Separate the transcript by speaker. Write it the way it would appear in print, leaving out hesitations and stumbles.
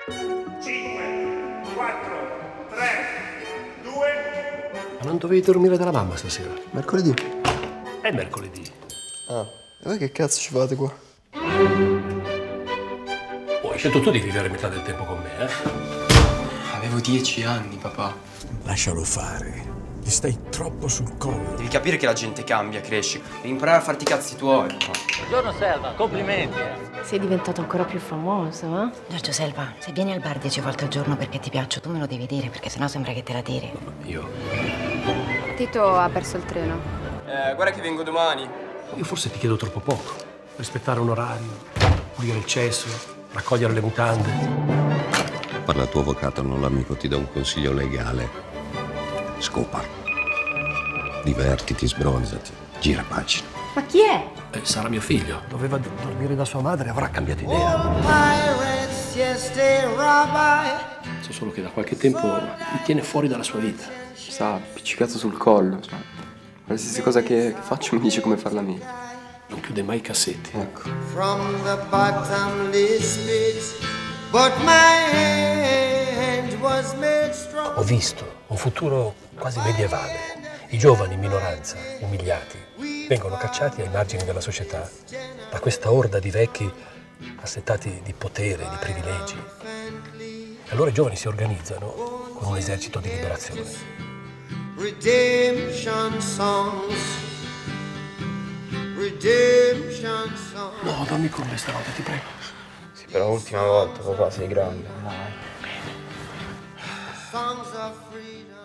Speaker 1: 5, 4, 3, 2...
Speaker 2: Ma non dovevi dormire dalla mamma stasera?
Speaker 3: Mercoledì.
Speaker 2: È mercoledì.
Speaker 3: Ah, e voi che cazzo ci fate qua?
Speaker 2: Oh, hai scelto tu di vivere metà del tempo con me, eh?
Speaker 4: Avevo 10 anni, papà.
Speaker 5: Lascialo fare. Gli stai troppo sul collo.
Speaker 4: Devi capire che la gente cambia, cresce. Devi imparare a farti i cazzi tuoi, papà.
Speaker 6: Buongiorno Selva, complimenti.
Speaker 7: Sei diventato ancora più famoso, eh?
Speaker 8: Giorgio Selva, se vieni al bar 10 volte al giorno perché ti piaccio, tu me lo devi dire, perché sennò sembra che te la tiri.
Speaker 2: Io
Speaker 7: Tito ha perso il treno.
Speaker 4: Guarda che vengo domani.
Speaker 2: forse ti chiedo troppo poco. Rispettare un orario, pulire il cesso, raccogliere le mutande.
Speaker 9: Parla al tuo avvocato, non l'amico, ti dà un consiglio legale. Scopa. Divertiti, sbronzati. Gira pagina.
Speaker 7: Ma chi è?
Speaker 2: Sarà mio figlio. Doveva dormire da sua madre, avrà cambiato idea. So solo che da qualche tempo mi tiene fuori dalla sua vita.
Speaker 4: Sta appiccicato sul collo. Cioè, qualsiasi cosa che faccio mi dice come farla mia.
Speaker 2: Non chiude mai i cassetti.
Speaker 4: Ecco.
Speaker 10: From the bottomless pit, but my hand was made strong.
Speaker 2: Ho visto un futuro quasi medievale. I giovani in minoranza, umiliati, vengono cacciati ai margini della società da questa orda di vecchi assetati di potere, di privilegi. E allora i giovani si organizzano con un esercito di liberazione.
Speaker 10: Redemption songs. Redemption songs.
Speaker 2: No, dormi con me stanotte, ti prego.
Speaker 4: Sì, però l'ultima volta, papà, sei grande.
Speaker 10: Songs of freedom.